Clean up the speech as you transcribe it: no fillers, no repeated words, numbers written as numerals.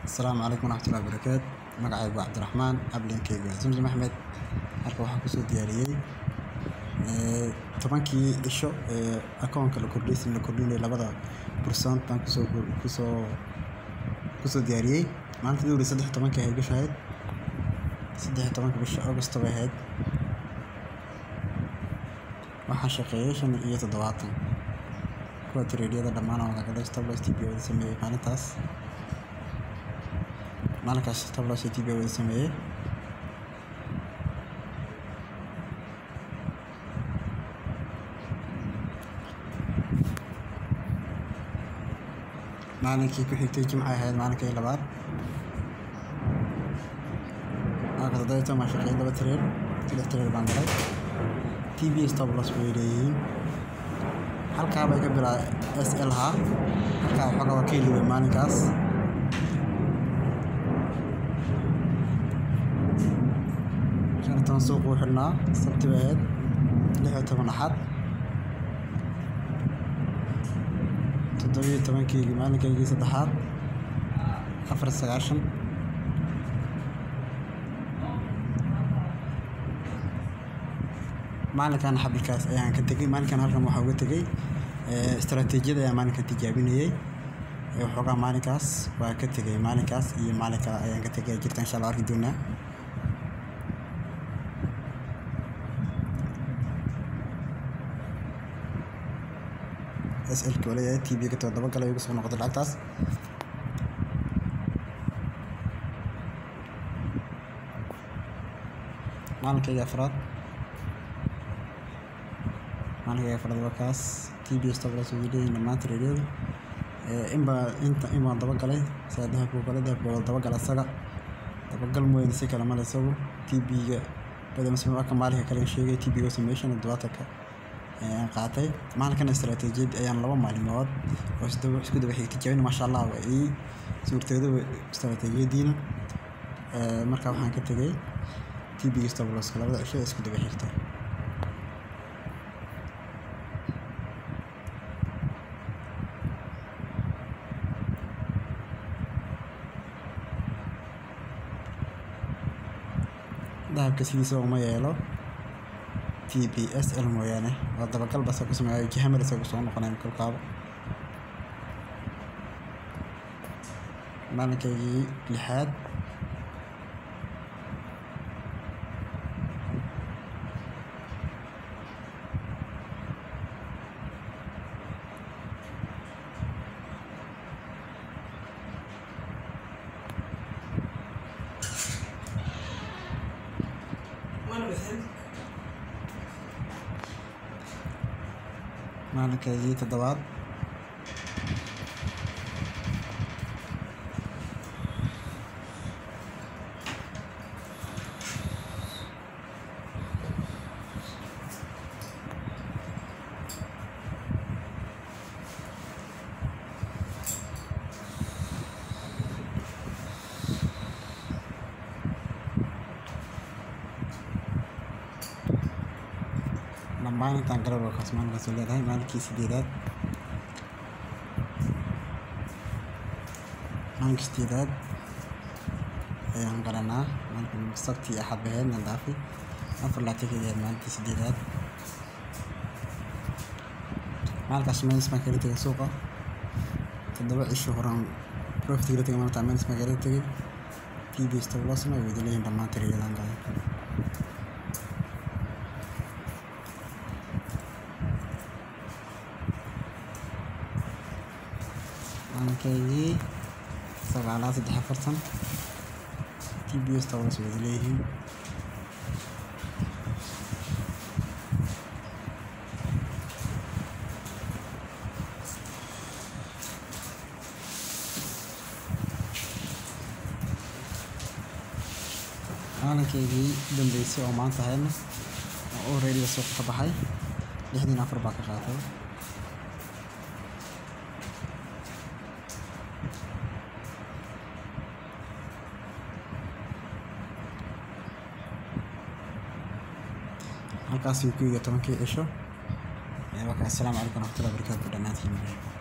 السلام عليكم ورحمة الله وبركاته. مقعي عبد الرحمن أبلين كيجو زمزم أحمد halka waxaan kusoo diyaariyay tobankii isho akoonka la kordhinay labada % baan kusoo diyaariyay maanta dowri 13 ay gashayd 13 bisha August bay ahayd waxaan shaqeeyay 75 kuwa tradeada dhammaan oo laga stop loss TP wada sameeyay maalinkaas stop loss TP wada sameeyay maalinkii ku xigtay jimcaha ahayd maalinkii labaad aka dadayta ma shaqeeyay laba trade baan galay TP stop loss weeyeen halka bay ka bilaa SL ha halka waxa ka keenay maalinkaas tan suuq u xirnaa sabtibaad 16 axad 17 maalinkii saddexaad 4 maalinkan xabilkaas ayaan ka tagay maalinkan halkan waxa uga tagay istaraatiijiyada ayaan maalinkan tijaabinayay waxoogaa maalinkaas waa ka tagay maalinkaas iyo maalinka ayaan ka tagay jirta insha Allah arki doonaa SL كولية TP كتو دبا قال يوسف نقطة العكاس مالك يا أفراد بكاس TP استقبل سويدي لما تريدين إما دبا قال سيدها كوكالة دبا قال السجا دبا قال مو ينسيك لما لسوا TP بدل ما سمعوا كم مالك كلام شيء TP وسميشن الدواتك qaatay maalinkan istaraatiijiyad ayaan laba maalmood oo isku daba xigtay jawin ma sha Allah way suurtoodo istaraatiijiyadiina marka waxaan ka tagay TP stop loss labada isha isku daba xigtay dahabka sidiisa uma yeelo TPSL mooyaane waa dabagal bas ku sameeyay jahamada soo soo noqonay kalqaab maalinkii lixaad maalinkii toddobaad maalintan galabka kasmaan ka soo leedahay maalinkii sideedaad ayaan garanaa maalinkan sabti axad baheed nadaafi 4 maalinkii sideedaad maalinkaas meelis ma kala tagay suuqa 7 cisho horan profit kala tagay maalinta meelis ma kala tagay TP stop loss ma wadaleen dhammaan tiriyadan galay maalinkii sagaalaad 3 TP stop loss wadaleen maalinkii dambeysay oo maanta hayna oo already suuq ka baxay 64 baa ka qaatay halkaas uu ku yahay 10 cisho السلام عليكم ورحمة الله وبركاته.